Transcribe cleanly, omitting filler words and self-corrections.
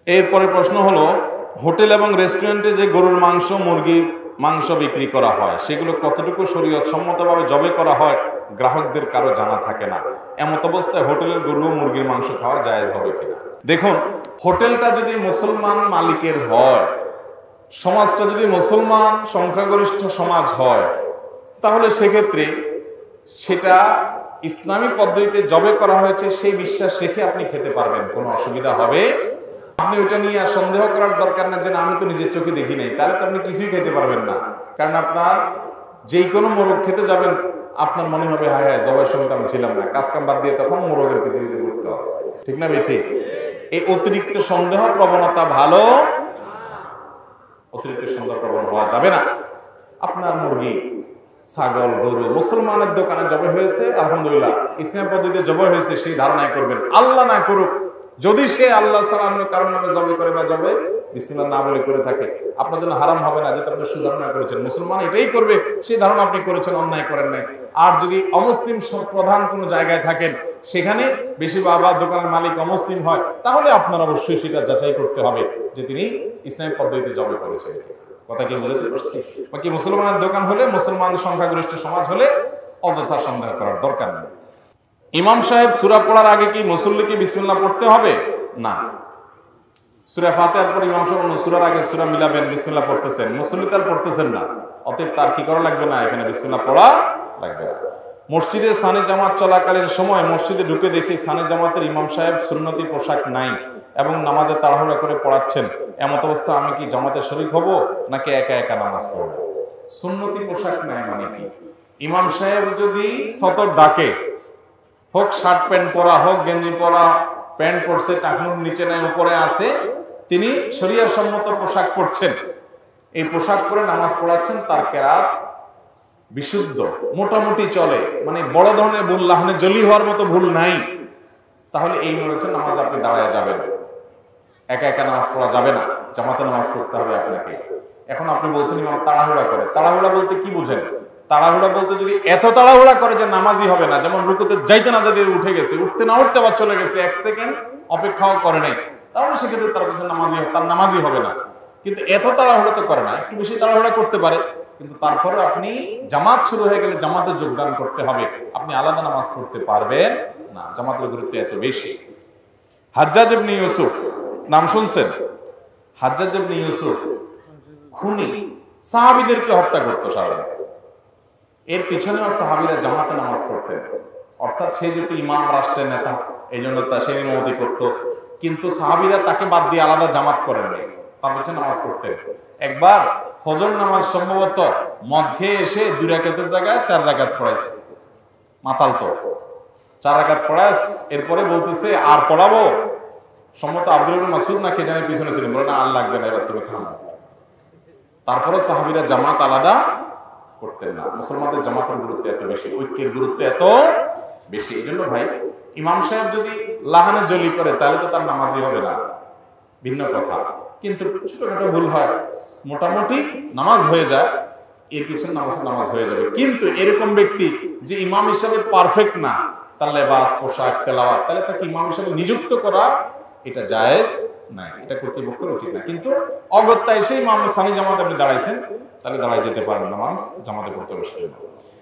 এরপরে প্রশ্ন হলো, হোটেল এবং রেস্টুরেন্টে যে গরুর মাংস, মুরগির মাংস বিক্রি করা হয় সেগুলো কতটুকু শরীয়ত সম্মতভাবে জবে করা হয় গ্রাহকদের কারো জানা থাকে না। এমত অবস্থায় হোটেলের গরু ও মুরগির মাংস খাওয়া জায়েজ হবে কিনা? দেখুন, হোটেলটা যদি মুসলমান মালিকের হয়, সমাজটা যদি মুসলমান সংখ্যাগরিষ্ঠ সমাজ হয়, তাহলে সেক্ষেত্রে সেটা ইসলামী পদ্ধতিতে জবে করা হয়েছে সেই বিশ্বাস রেখে আপনি খেতে পারবেন, কোনো অসুবিধা হবে। আপনি ওইটা নিয়ে আর সন্দেহ করার দরকার না যে না আমি তো নিজের চোখে দেখি নাই, তাহলে তো আপনি কিছুই খেতে পারবেন না। কারণ আপনার যেই কোনো মোরগ খেতে যাবেন আপনার মনে হবে হায় হায় জবের সময় তো আমি ছিলাম না, কাজ কাম বাদ দিয়ে তখন মোরগের পিছু পিছু ঘুরতে হবে, ঠিক না ভাই? ঠিক। এই অতিরিক্ত সন্দেহ প্রবণতা ভালো, অতিরিক্ত সন্দেহ প্রবণ হওয়া যাবে না। আপনার মুরগি, ছাগল, গরু মুসলমানের দোকানে জবে হয়েছে, আলহামদুলিল্লাহ ইসলাম পদ্ধতিতে জবে হয়েছে সেই ধারণায় করবেন। আল্লাহ না করুক যদি সে আল্লাহ সালামের কারণ নামে জবে করে বা জবে বিসমিল্লাহ না বলে করে থাকে, আপনার জন্য হারাম হবে না, যেটা আপনি সুধারণা করেছেন মুসলমান এটাই করবে সেই ধারণা আপনি করেছেন, অন্যায় করেন নাই। আর যদি অমুসলিম প্রধান কোনো জায়গায় থাকেন, সেখানে বেশি বাবা দোকানের মালিক অমুসলিম হয়, তাহলে আপনার অবশ্যই সেটা যাচাই করতে হবে যে তিনি ইসলামী পদ্ধতিতে জবে করেছেন। কথা কি বুঝতে পারছি? বাকি মুসলমানের দোকান হলে, মুসলমান সংখ্যাগরিষ্ঠ সমাজ হলে অযথা সন্দেহ করার দরকার নেই। ইমাম সাহেব সূরা পড়ার আগে কি মুসল্লিকে বিসমিল্লাহ পড়তে হবে? না। সূরা ফাতিহার পর ইমাম সাহেব অন্য সূরার আগে সূরা মিলাবেন, বিসমিল্লাহ পড়তেছেন, মুসল্লি তার পড়তেছেন না, অতএব তার কি করা লাগবে না, এখানে বিসমিল্লাহ পড়া লাগবে না। মসজিদে সানে জামাত চলাকালীন সময় মসজিদে ঢুকে দেখি সানে জামাতের ইমাম সাহেব সুন্নতি পোশাক নাই এবং নামাজে তাড়াহুড়া করে পড়াচ্ছেন, এমত অবস্থা আমি কি জামাতের শরীক হব নাকি একা একা নামাজ পড়ব? সুন্নতি পোশাক নাই মানে কি? ইমাম সাহেব যদি সতর ডাকে, হোক শার্ট প্যান্ট পরা, হোক গেঞ্জি পরা, প্যান্ট পরছে, টাকনুর নিচে নেয় উপরে আছে, তিনি শরিয়ার সম্মত পোশাক পরছেন, এই পোশাক পরে নামাজ পড়াচ্ছেন, তার কেরাত বিশুদ্ধ, মোটামুটি চলে, মানে বড় ধরনের ভুল, লাহনে জলি হওয়ার মতো ভুল নাই, তাহলে এই মনে নামাজ আপনি দাঁড়ায় যাবেন। একা একা নামাজ পড়া যাবে না, জামাতে নামাজ পড়তে হবে আপনাকে। এখন আপনি বলছেন ইমাম তাড়াহুড়া করে, তাড়াহুড়া বলতে কি বুঝেন? তাড়াহুড়া বলতে যদি এত তাড়াহুড়া করে যে নামাজই হবে না, যেমন রুকুতে যাইতে না যাতে উঠে গেছে, উঠতে না উঠতে আবার চলে গেছে, এক সেকেন্ড অপেক্ষাও করে নাই, তাহলে সেক্ষেত্রে তার পিছনে তার নামাজই হবে না। কিন্তু এত তাড়াহুড়া তো করে না, একটু বেশি তাড়াহুড়া করতে পারে, কিন্তু তারপরে আপনি জামাত শুরু হয়ে গেলে জামাতে যোগদান করতে হবে, আপনি আলাদা নামাজ পড়তে পারবেন না, জামাতের গুরুত্ব এত বেশি। হাজ্জাজ ইবনে ইউসুফ নাম শুনছেন? হাজ্জাজ ইবনে ইউসুফ খুনি, সাহাবীদেরকে হত্যা করতো সারাদিন, এর পিছনেও সাহাবীরা জামাতে নামাজ পড়তেন, অর্থাৎ সে যেহেতু ইমাম, রাষ্ট্রের নেতা, এই জন্য সে ইমামতি করতো, কিন্তু সাহাবীরা তাকে বাদ দিয়ে আলাদা জামাত করেননি, তার পিছনে নামাজ পড়তেন। একবার ফজর নামাজ সম্ভবত মদ খেয়ে এসে 2 রাকাতের জায়গায় 4 রাকাত পড়াইছে, মাতাল তো, 4 রাকাত পড়াস, এরপরে বলতেছে আর পড়াবো, সম্ভবত আব্দুল ইবনে মাসউদ না কে জানে পিছনে ছিলেন, বলে না আর লাগবে না, এবার তুমি থামো। তারপরে সাহাবীরা জামাত আলাদা করতেন না। মুসলমানদের জামাতের গুরুত্ব এত বেশি, ঐক্যের গুরুত্ব এত বেশি। এই জন্য ভাই, ইমাম সাহেব যদি লাহানে জলি করে তাহলে তো তার নামাজই হবে না, ভিন্ন কথা, কিন্তু ছোটখাটো ভুল হয়, মোটামুটি নামাজ হয়ে যায়, এর পিছনে নামাজ হয়ে যাবে। কিন্তু এরকম ব্যক্তি যে ইমাম হিসাবে পারফেক্ট না, তার লেবাস, পোশাক, তেলাওয়াত, তাহলে তাকে ইমাম হিসাবে নিযুক্ত করা এটা জায়েজ নাই, এটা কর্তৃপক্ষের উচিত না। কিন্তু অগত্যা এসে ইমাম সানি জামাত আপনি দাঁড়াইছেন, তাহলে দাঁড়ায় যেতে পারেন, নামাজ জামাতে পড়তে বসতে।